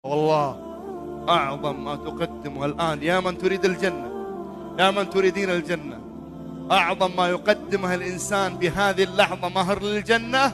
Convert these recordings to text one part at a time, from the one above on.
والله أعظم ما تقدمه الآن يا من تريد الجنة، يا من تريدين الجنة، أعظم ما يقدمه الإنسان بهذه اللحظة مهر للجنة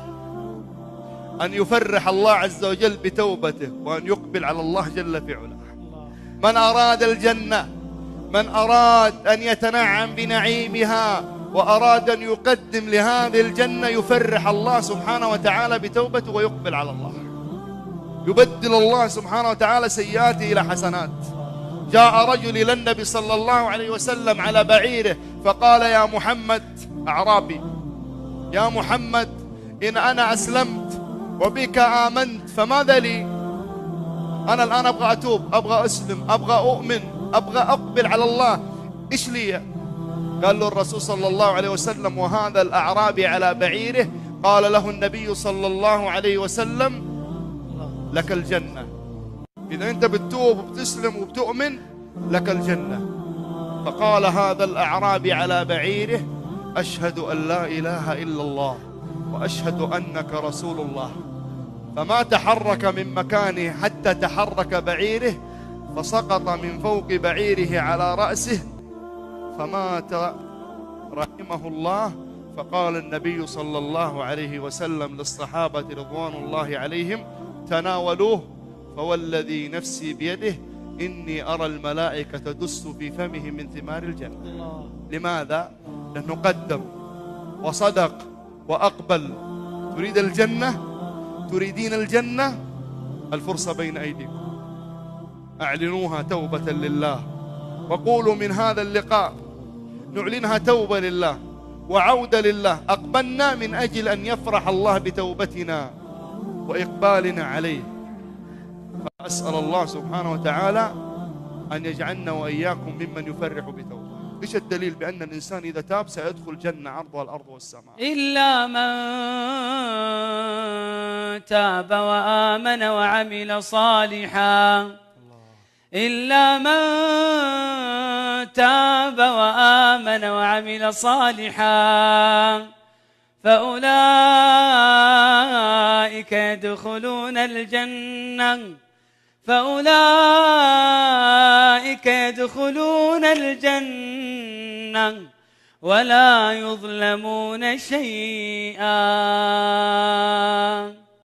أن يفرح الله عز وجل بتوبته وأن يقبل على الله جل في علاه. من أراد الجنة، من أراد أن يتنعم بنعيمها وأراد أن يقدم لهذه الجنة، يفرح الله سبحانه وتعالى بتوبته ويقبل على الله. يبدل الله سبحانه وتعالى سيئاته إلى حسنات. جاء رجل إلى النبي صلى الله عليه وسلم على بعيره فقال: يا محمد، أعرابي، يا محمد، إن أنا أسلمت وبك آمنت فماذا لي؟ أنا الآن أبغى أتوب، أبغى أسلم، أبغى أؤمن، أبغى أقبل على الله، إيش لي؟ قال له الرسول صلى الله عليه وسلم وهذا الأعرابي على بعيره، قال له النبي صلى الله عليه وسلم: لك الجنة. إذا أنت بتتوب وبتسلم وبتؤمن لك الجنة. فقال هذا الأعرابي على بعيره: أشهد أن لا إله إلا الله وأشهد أنك رسول الله. فما تحرك من مكانه حتى تحرك بعيره، فسقط من فوق بعيره على رأسه فمات رحمه الله. فقال النبي صلى الله عليه وسلم للصحابة رضوان الله عليهم: تناولوه، فوالذي نفسي بيده إني أرى الملائكة تدس في فمه من ثمار الجنة. لماذا؟ لأنه قدم وصدق وأقبل. تريد الجنة؟ تريدين الجنة؟ الفرصة بين أيديكم، أعلنوها توبة لله، وقولوا من هذا اللقاء نعلنها توبة لله وعودة لله. أقبلنا من أجل أن يفرح الله بتوبتنا وإقبالنا عليه. فأسأل الله سبحانه وتعالى أن يجعلنا وإياكم ممن يفرح بتوبة. إيش الدليل بأن الإنسان إذا تاب سيدخل جنة عرضها الأرض والسماء؟ إلا من تاب وآمن وعمل صالحا، إلا من تاب وآمن وعمل صالحا فأولئك يدخلون الجنة، فأولئك يدخلون الجنة ولا يظلمون شيئا.